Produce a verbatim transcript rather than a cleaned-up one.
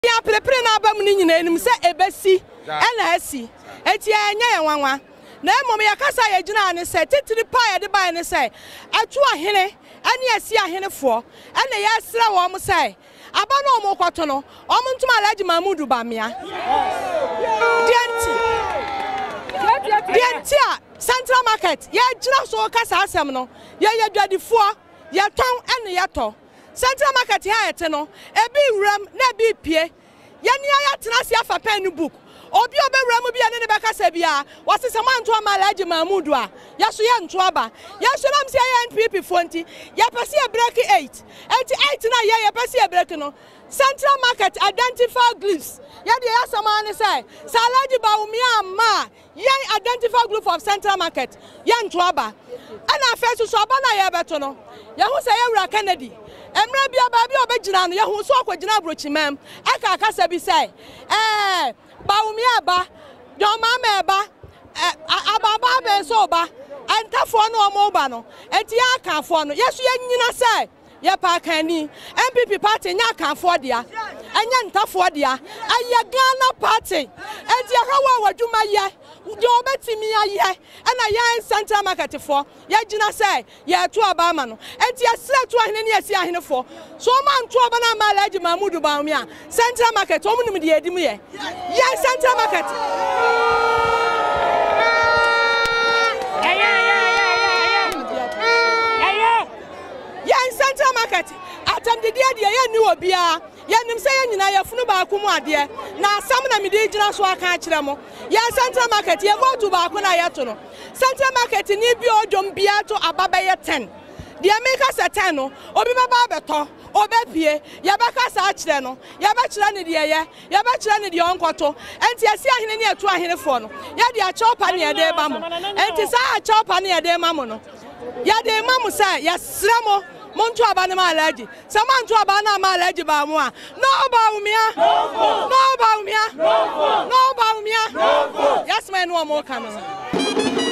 ya prepare na aba mu ni nyina enim se ebesi ena asi eti enya ye nwanwa na emom ya kasa ya gina ne se titiri pa ya de ba ne se atu ahene ene asi ahenefo ena ya sra wo mo se aba no mo kwato no o mo ntuma Alhaji Mahmudu Bawumia dienti dienti a Central Market ya gina so kasa asem no ya ya dwadifo ya ton ene ya to Central Market ya ete no ebi wuram na bi pie yani ya tena se afa pen book obi obewuram bia ne ne bekasa bia wasese manto ama Alhaji Mahmudu a ya so ye nto aba ya so nam se ya N P P fonti ya pese e break eight eighty-eight na ya ya pese e break no Central Market identify glyphs ya de ya sama ne say Alhaji Bawumia ma ya identify glyph of Central Market ya nto aba ana first so aba na ya beto no ya hu say ya wura Kennedy emra bia ba bia obegina no ya hu so akogina abrochimam aka akasa bi say eh Bawumia ba don mama ba ababa be so ba antafo no omo ba no enti ya kanfo no yesu ya nyina say ya pa kani N P P party nya kanfo dia enya ntafo dia aye Ghana party enti ya hawa wadwuma ye de obetimi aye ana ya Central Market for ya gina say ya to abama no enti ya sra to ahene ne asi ahene for so man to aba na ma Alhaji Mahmudu Bawumia Central Market o munum de edim ye ya Central Market Central Market atam de dia dia ya ni obia ya nim se ya nyina ya funu ba akumu ade na asam na mede gina so aka akire mo ya Central Market ya vote ba akuna ya to no Central Market ni bi odom bia to ababa ye ten dia make us ten no obi baba beto obepie ya baka sa akire no ya ba kire ne de ye ya ba kire ne de onkoto enti asi ahene ne etu ahene fo no ya de a chopa ne de ba mo enti sa a chopa ne de ma mo no ya de ma mo sa ya sramo Montu abana ma Alhaji. Samantu abana ma Alhaji Bawumia. No Bawumia. No Bawumia. No Bawumia. Yes, man, no more coming.